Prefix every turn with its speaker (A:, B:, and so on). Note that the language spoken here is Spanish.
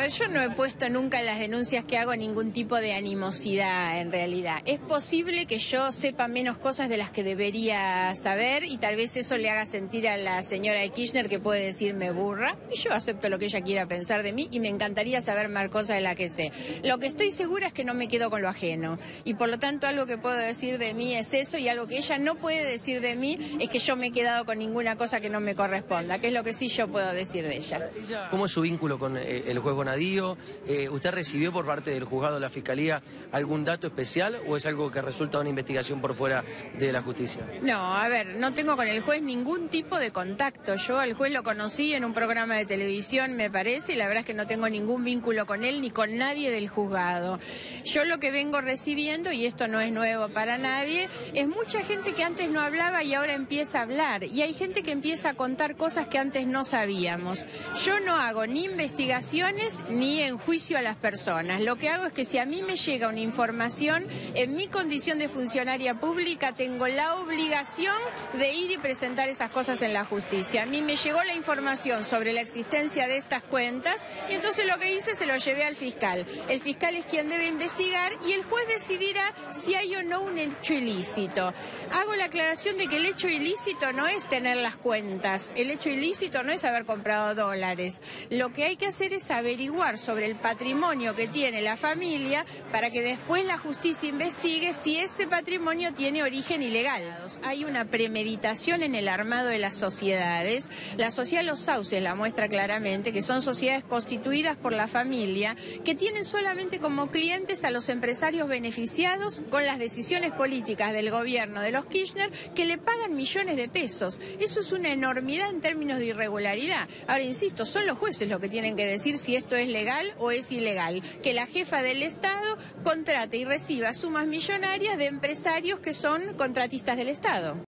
A: ver, yo no he puesto nunca en las denuncias que hago ningún tipo de animosidad en realidad. Es posible que yo sepa menos cosas de las que debería saber y tal vez eso le haga sentir a la señora de Kirchner que puede decirme burra y yo acepto lo que ella quiera pensar de mí y me encantaría saber más cosas de las que sé. Lo que estoy segura es que no me quedo con lo ajeno y por lo tanto algo que puedo decir de mí es eso y algo que ella no puede decir de mí es que yo me he quedado con ninguna cosa que no me corresponda, que es lo que sí yo puedo decir de ella.
B: ¿Cómo es su vínculo con el juez Bonadío? ¿Usted recibió por parte del juzgado de la Fiscalía algún dato especial o es algo que resulta de una investigación por fuera de la justicia?
A: No, a ver, no tengo con el juez ningún tipo de contacto. Yo al juez lo conocí en un programa de televisión, me parece, y la verdad es que no tengo ningún vínculo con él ni con nadie del juzgado. Yo lo que vengo recibiendo, y esto no es nuevo para nadie, es mucha gente que antes no hablaba y ahora empieza a hablar. Y hay gente que empieza a contar cosas que antes no sabíamos. Yo no hago ni investigaciones ni enjuicio a las personas. Lo que hago es que si a mí me llega una información, en mi condición de funcionaria pública tengo la obligación de ir y presentar esas cosas en la justicia. A mí me llegó la información sobre la existencia de estas cuentas y entonces lo que hice se lo llevé al fiscal. El fiscal es quien debe investigar y el juez decidirá si hay o no un hecho ilícito. Hago la aclaración de que el hecho ilícito no es tener las cuentas, el hecho ilícito no es haber comprado dólares. Lo que hay que hacer es averiguar sobre el patrimonio que tiene la familia para que después la justicia investigue si ese patrimonio tiene origen ilegal. Hay una premeditación en el armado de las sociedades. La sociedad Los Sauces la muestra claramente, que son sociedades constituidas por la familia, que tienen solamente como clientes a los empresarios beneficiados con las decisiones políticas del gobierno de los Kirchner, que le pagan millones de pesos. Eso es una enormidad en términos de irregularidad. Ahora, insisto, son los jueces los que tienen que decir si esto es legal o es ilegal. Que la jefa del Estado contrate y reciba sumas millonarias de empresarios que son contratistas del Estado.